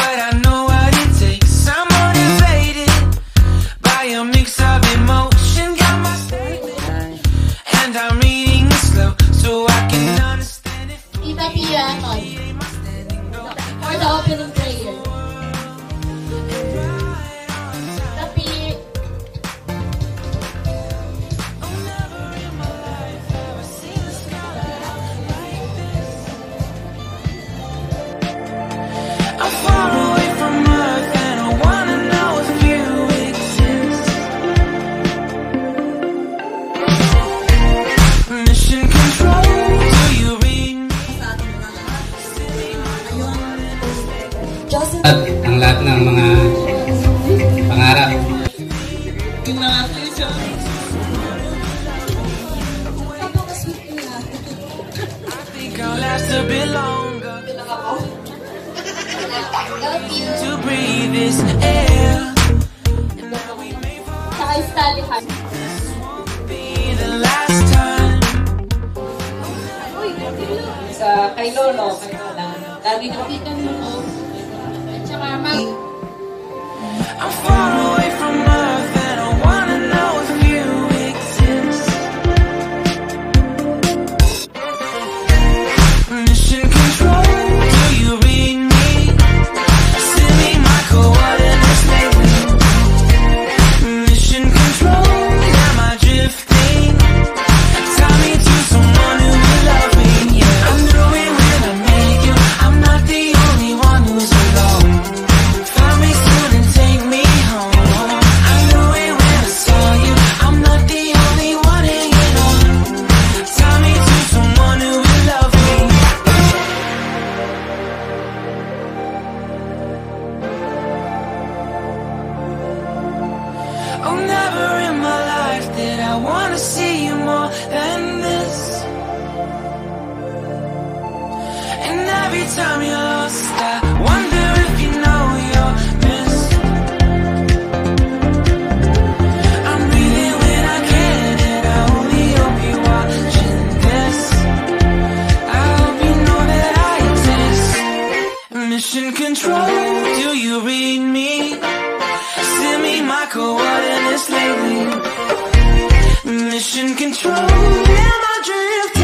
but I know what it takes. I'm motivated by a mix of emotion. Got my statement, and I'm reading it slow so I can understand it. Tita Pia, for the opening prayer. I'm far away from Earth and I wanna know if you exist. Mission control, do you read me? At ang lahat ng mga pangarap. Yung mga future. I think I'll last a bit longer to breathe this air. And now we may be the last time. Sa kay Lolo, kay Lola. Lagi na kita mo. Tsaka I'm far away from Earth and I wanna know if you exist. Mission control, do you read me? Send me my coordinates lately. Mission control, am I drifting? Tie me to someone who will love me. Yeah, I knew it when I met you. I'm not the only one who's alone. Find me soon and take me home. I knew it when I saw you. I'm not the only one hanging on. Tie me to someone who will love me. Oh, never in my life did I wanna see you more than this. And every time you're lost, I wonder if you know you're missed. I'm breathing when I can, and I only hope you're watching this. I hope you know that I exist. Mission control, do you read me? Send me my coordinates lately. Mission control, am I drifting?